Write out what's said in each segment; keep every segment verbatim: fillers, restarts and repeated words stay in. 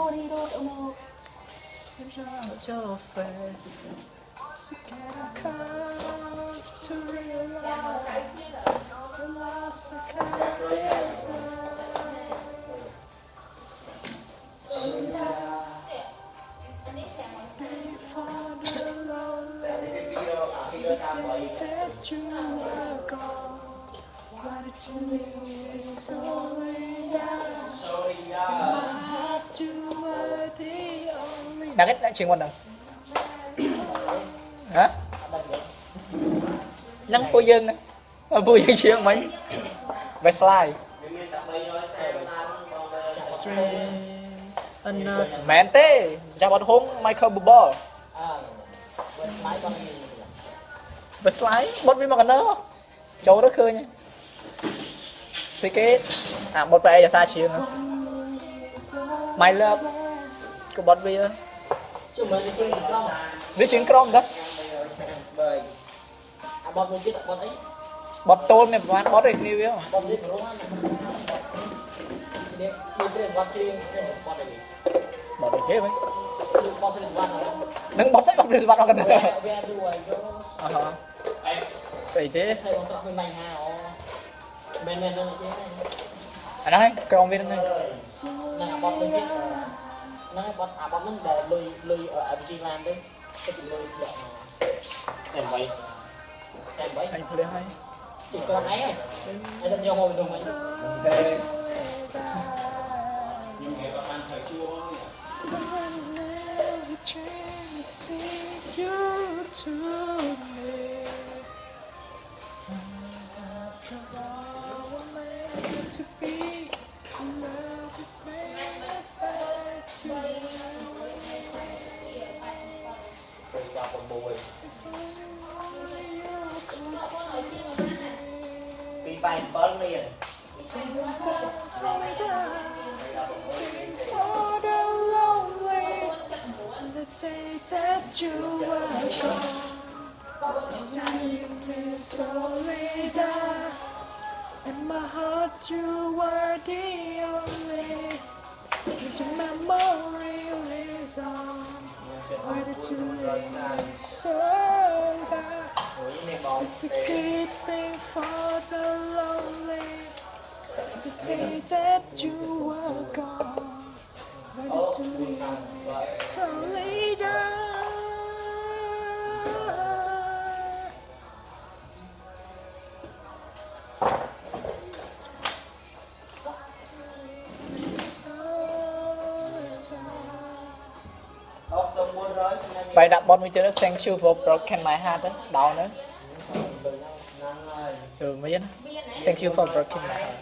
your face. So can I come to realize the loss I can't realize. Should I be for the lonely? See the day that you were gone. Why did you leave me so late down? My heart, you were the only. Đang ít đã chuyện quan trọng. Hả? Nắng cô dân á, vui dân chuyện mấy. Về slide. Mẹ tê, ra bọn hôn Michael Bubble. Về slide, bot với mà cần nữa. Châu đó khơi nha. Xí kế, à bot về giờ xa chiều nữa. My love, cái bot với. Với chuyện crom đó. Bot tôm này bạn bot được nhiều không? Bot được thế vậy. Nâng bot sách bot được bạn không cần nữa. Ờ. Sấy thế. Anh ơi, crom viên này. Nó bot à bot nó để lùi lùi ở em giê lan đấy. Cái lùi để xem vậy. Xem vậy. Anh phải hay. Chỉ còn ấy này. Anh đừng vô ngồi đừng mình. Đây. Nhưng nghe bạn ăn phải chua nhỉ. To be in love with me is back to Đi bay bớt liền. For the lonely, so the day that you were gone, you leave me so later. In my heart you were the only. Into memory lives on. Why did you leave me so bad? It's a keeping for the lonely. So the day that you were gone. Why did you leave me so later? Bài đặt bọn mình chơi nó thank you for broken my heart đấy, đau nữa. Ừ mới biết. Thank you for broken my heart.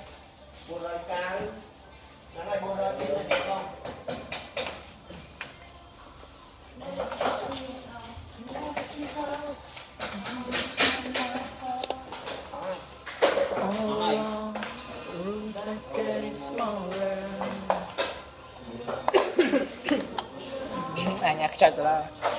Oh, rooms are getting smaller. À nhạc chật là